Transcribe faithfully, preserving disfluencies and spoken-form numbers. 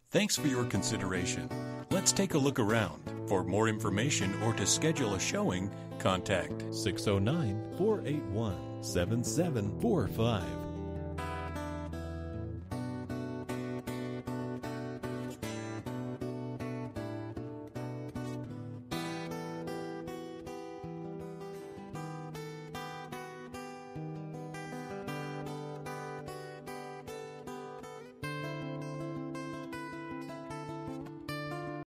Thanks for your consideration. Let's take a look around. For more information or to schedule a showing, contact six oh nine, four eight one, seven seven four five.